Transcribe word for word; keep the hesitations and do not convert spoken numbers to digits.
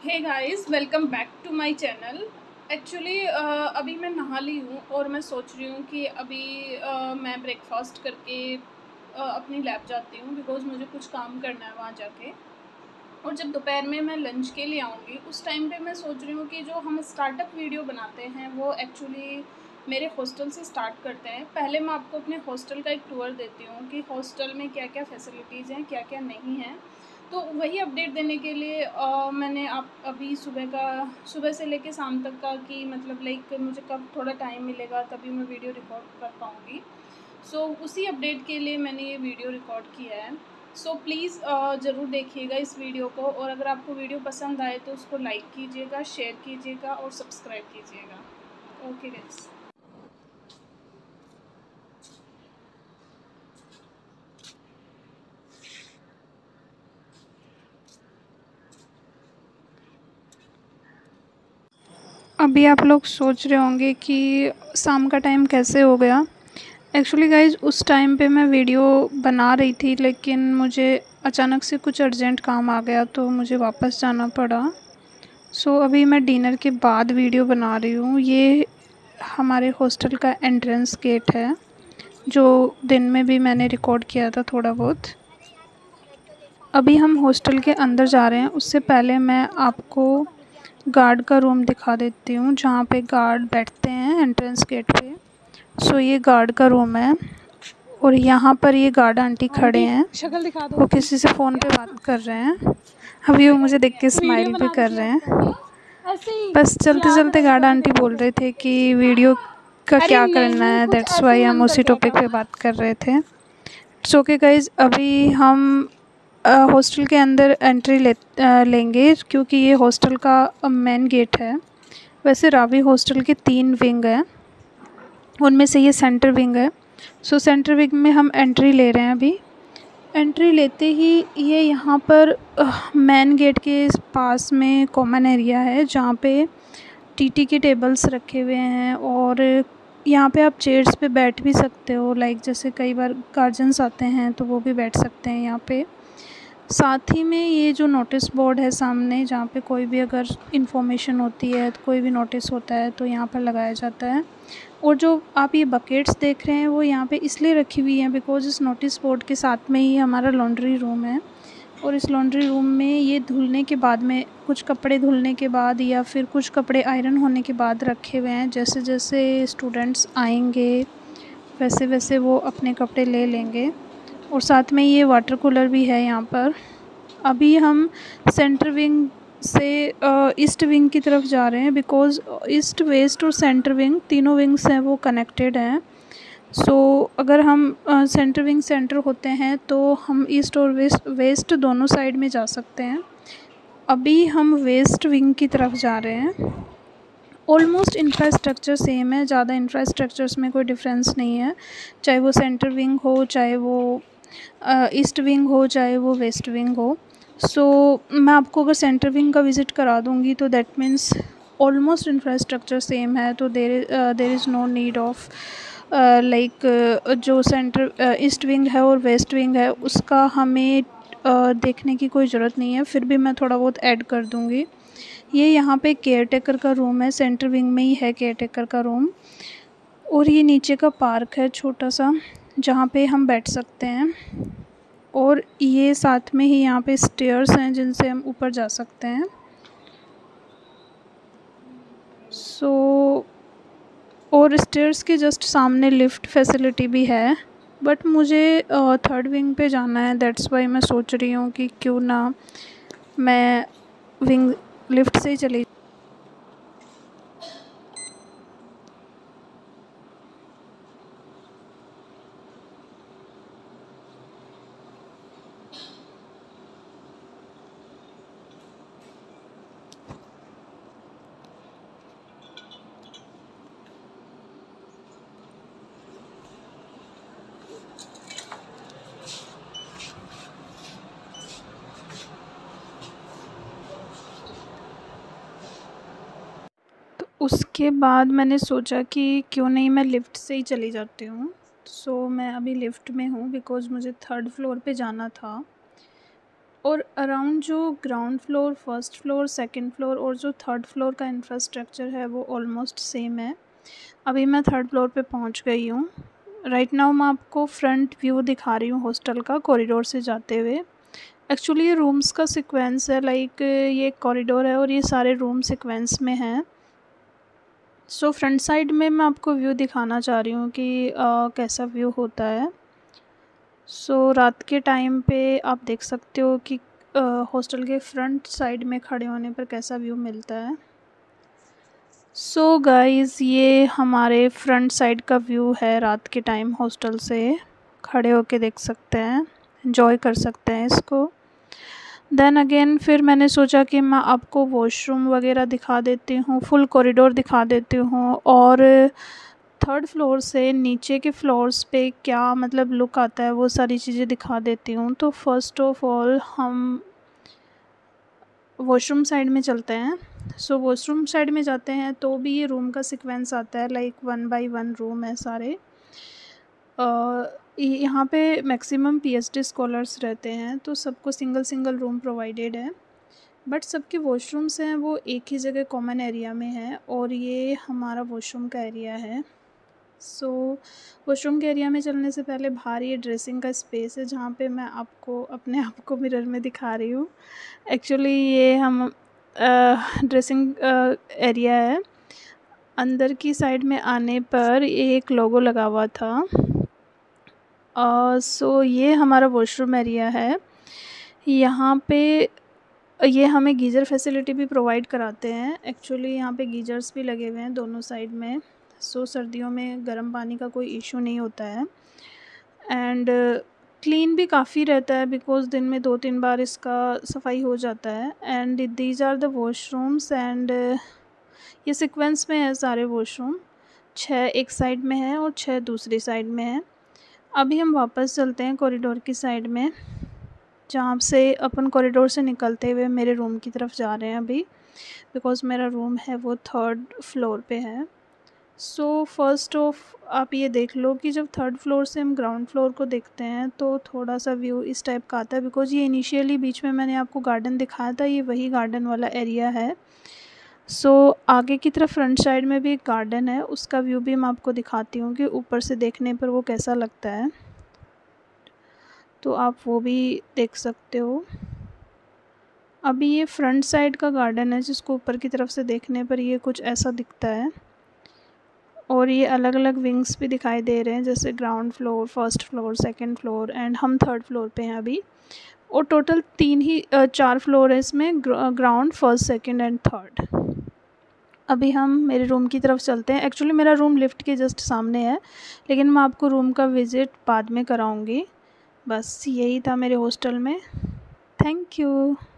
Hey guys, welcome back to my channel. Actually अभी मैं नहा ली हूँ और मैं सोच रही हूँ कि अभी uh, मैं ब्रेकफास्ट करके uh, अपनी लैब जाती हूँ बिकॉज़ मुझे कुछ काम करना है वहाँ जाके। और जब दोपहर में मैं लंच के लिए आऊँगी उस टाइम पे मैं सोच रही हूँ कि जो हम स्टार्टअप वीडियो बनाते हैं वो एक्चुअली मेरे हॉस्टल से स्टार्ट करते हैं। पहले मैं आपको अपने हॉस्टल का एक टूर देती हूँ कि हॉस्टल में क्या क्या फैसिलिटीज़ हैं, क्या क्या नहीं हैं। तो वही अपडेट देने के लिए अ, मैंने आप अभी सुबह का सुबह से लेके शाम तक का कि मतलब लाइक मुझे कब थोड़ा टाइम मिलेगा तभी मैं वीडियो रिकॉर्ड कर पाऊँगी। सो so, उसी अपडेट के लिए मैंने ये वीडियो रिकॉर्ड किया है। सो so, प्लीज़ ज़रूर देखिएगा इस वीडियो को, और अगर आपको वीडियो पसंद आए तो उसको लाइक कीजिएगा, शेयर कीजिएगा और सब्सक्राइब कीजिएगा। Okay guys. अभी आप लोग सोच रहे होंगे कि शाम का टाइम कैसे हो गया। एक्चुअली गाइज उस टाइम पे मैं वीडियो बना रही थी, लेकिन मुझे अचानक से कुछ अर्जेंट काम आ गया तो मुझे वापस जाना पड़ा। सो so, अभी मैं डिनर के बाद वीडियो बना रही हूँ। ये हमारे हॉस्टल का एंट्रेंस गेट है जो दिन में भी मैंने रिकॉर्ड किया था थोड़ा बहुत। अभी हम हॉस्टल के अंदर जा रहे हैं, उससे पहले मैं आपको गार्ड का रूम दिखा देती हूँ जहाँ पे गार्ड बैठते हैं एंट्रेंस गेट पे। सो ये गार्ड का रूम है और यहाँ पर ये गार्ड आंटी खड़े हैं, शक्ल दिखा दो। वो किसी से फ़ोन पे बात कर रहे हैं। अभी वो मुझे देख के स्माइल भी कर रहे हैं। बस चलते चलते गार्ड आंटी बोल रहे थे कि वीडियो का क्या करना है, दैट्स वाई हम उसी टॉपिक पे बात कर रहे थे। इट्स ओके गाइज, अभी हम हॉस्टल के अंदर एंट्री ले आ, लेंगे क्योंकि ये हॉस्टल का मेन गेट है। वैसे रावी हॉस्टल के तीन विंग हैं, उनमें से ये सेंटर विंग है। सो सेंटर विंग में हम एंट्री ले रहे हैं। अभी एंट्री लेते ही ये यहाँ पर मेन गेट के पास में कॉमन एरिया है जहाँ पे टीटी के टेबल्स रखे हुए हैं और यहाँ पे आप चेयर्स पे बैठ भी सकते हो। लाइक जैसे कई बार गार्जियंस आते हैं तो वो भी बैठ सकते हैं यहाँ पे। साथ ही में ये जो नोटिस बोर्ड है सामने, जहाँ पे कोई भी अगर इंफॉर्मेशन होती है तो कोई भी नोटिस होता है तो यहाँ पर लगाया जाता है। और जो आप ये बकेट्स देख रहे हैं वो यहाँ पे इसलिए रखी हुई हैं बिकॉज़ इस नोटिस बोर्ड के साथ में ही हमारा लॉन्ड्री रूम है। और इस लॉन्ड्री रूम में ये धुलने के बाद में, कुछ कपड़े धुलने के बाद या फिर कुछ कपड़े आयरन होने के बाद रखे हुए हैं। जैसे जैसे स्टूडेंट्स आएंगे वैसे वैसे वो अपने कपड़े ले लेंगे। और साथ में ये वाटर कूलर भी है यहाँ पर। अभी हम सेंटर विंग से ईस्ट विंग की तरफ जा रहे हैं बिकॉज़ ईस्ट, वेस्ट और सेंटर विंग तीनों विंग्स हैं वो कनेक्टेड हैं। सो so, अगर हम सेंटर विंग सेंटर होते हैं तो हम ईस्ट और वेस्ट वेस्ट दोनों साइड में जा सकते हैं। अभी हम वेस्ट विंग की तरफ जा रहे हैं। ऑलमोस्ट इंफ्रास्ट्रक्चर सेम है, ज़्यादा इंफ्रास्ट्रक्चर्स में कोई डिफरेंस नहीं है, चाहे वो सेंटर विंग हो, चाहे वो ईस्ट विंग हो, चाहे वो वेस्ट विंग हो। सो so, मैं आपको अगर सेंटर विंग का विज़िट करा दूँगी तो that means almost infrastructure same है, तो there there is no need of like जो सेंटर ईस्ट विंग है और वेस्ट विंग है उसका हमें uh, देखने की कोई ज़रूरत नहीं है। फिर भी मैं थोड़ा बहुत ऐड कर दूँगी। ये यहाँ पे केयर टेकर का रूम है, सेंटर विंग में ही है केयर टेकर का रूम। और ये नीचे का पार्क है छोटा सा जहाँ पे हम बैठ सकते हैं। और ये साथ में ही यहाँ पे स्टेयर्स हैं जिनसे हम ऊपर जा सकते हैं। सो so, और स्टेयर्स के जस्ट सामने लिफ्ट फैसिलिटी भी है, बट मुझे थर्ड विंग पे जाना है, दैट्स वाई मैं सोच रही हूँ कि क्यों ना मैं विंग लिफ्ट से ही चली। उसके बाद मैंने सोचा कि क्यों नहीं मैं लिफ़्ट से ही चली जाती हूँ। सो मैं अभी लिफ़्ट में हूँ बिकॉज़ मुझे थर्ड फ्लोर पे जाना था। और अराउंड जो ground floor, first floor, second floor और जो थर्ड फ्लोर का इंफ्रास्ट्रक्चर है वो ऑलमोस्ट सेम है। अभी मैं थर्ड फ्लोर पे पहुंच गई हूँ। राइट नाउ मैं आपको फ्रंट व्यू दिखा रही हूँ हॉस्टल का, कॉरिडोर से जाते हुए। एक्चुअली ये रूम्स का सीक्वेंस है, लाइक ये कॉरिडोर है और ये सारे रूम सीक्वेंस में हैं। सो फ्रंट साइड में मैं आपको व्यू दिखाना चाह रही हूँ कि आ, कैसा व्यू होता है। सो so, रात के टाइम पे आप देख सकते हो कि हॉस्टल के फ्रंट साइड में खड़े होने पर कैसा व्यू मिलता है। सो so गाइस, ये हमारे फ्रंट साइड का व्यू है रात के टाइम। हॉस्टल से खड़े होके देख सकते हैं, एंजॉय कर सकते हैं इसको। देन अगेन फिर मैंने सोचा कि मैं आपको वॉशरूम वगैरह दिखा देती हूँ, फुल कॉरिडोर दिखा देती हूँ, और थर्ड फ्लोर से नीचे के फ्लोर्स पे क्या मतलब लुक आता है वो सारी चीज़ें दिखा देती हूँ। तो फर्स्ट ऑफ ऑल हम वॉशरूम साइड में चलते हैं। सो वॉशरूम साइड में जाते हैं तो भी ये रूम का सीक्वेंस आता है, like one by one room है सारे। यहाँ पे मैक्सिमम पीएचडी स्कॉलर्स रहते हैं तो सबको सिंगल सिंगल रूम प्रोवाइडेड है, बट सबके वॉशरूम्स हैं वो एक ही जगह कॉमन एरिया में है, और ये हमारा वॉशरूम का एरिया है। सो so, वॉशरूम के एरिया में चलने से पहले बाहर ये ड्रेसिंग का स्पेस है जहाँ पे मैं आपको अपने आप को मिरर में दिखा रही हूँ। एक्चुअली ये हम ड्रेसिंग एरिया है। अंदर की साइड में आने पर एक लोगो लगा हुआ था। सो uh, so ये हमारा वॉशरूम एरिया है। यहाँ पे ये हमें गीज़र फैसिलिटी भी प्रोवाइड कराते हैं। एक्चुअली यहाँ पे गीज़र्स भी लगे हुए हैं दोनों साइड में। सो so, सर्दियों में गर्म पानी का कोई इशू नहीं होता है, एंड क्लीन भी काफ़ी रहता है बिकॉज़ दिन में दो तीन बार इसका सफाई हो जाता है। And these are the washrooms, and ये सीक्वेंस में है सारे वॉशरूम। छः एक साइड में है और छः दूसरी साइड में है। अभी हम वापस चलते हैं कॉरिडोर की साइड में, जहाँ से अपन कॉरिडोर से निकलते हुए मेरे रूम की तरफ जा रहे हैं अभी, बिकॉज़ मेरा रूम है वो थर्ड फ्लोर पे है। सो फर्स्ट ऑफ आप ये देख लो कि जब थर्ड फ्लोर से हम ग्राउंड फ्लोर को देखते हैं तो थोड़ा सा व्यू इस टाइप का आता है, बिकॉज़ ये इनिशियली बीच में मैंने आपको गार्डन दिखाया था, ये वही गार्डन वाला एरिया है। सो so, आगे की तरफ फ्रंट साइड में भी एक गार्डन है, उसका व्यू भी मैं आपको दिखाती हूँ कि ऊपर से देखने पर वो कैसा लगता है, तो आप वो भी देख सकते हो। अभी ये फ्रंट साइड का गार्डन है जिसको ऊपर की तरफ से देखने पर ये कुछ ऐसा दिखता है, और ये अलग अलग विंग्स भी दिखाई दे रहे हैं, जैसे ground floor, first floor, second floor, and हम थर्ड फ्लोर पे हैं अभी। और टोटल तीन ही चार फ्लोर है इसमें, ground, first, second and third. अभी हम मेरे रूम की तरफ चलते हैं। एक्चुअली मेरा रूम लिफ्ट के जस्ट सामने है, लेकिन मैं आपको रूम का विज़िट बाद में कराऊंगी। बस यही था मेरे हॉस्टल में। Thank you.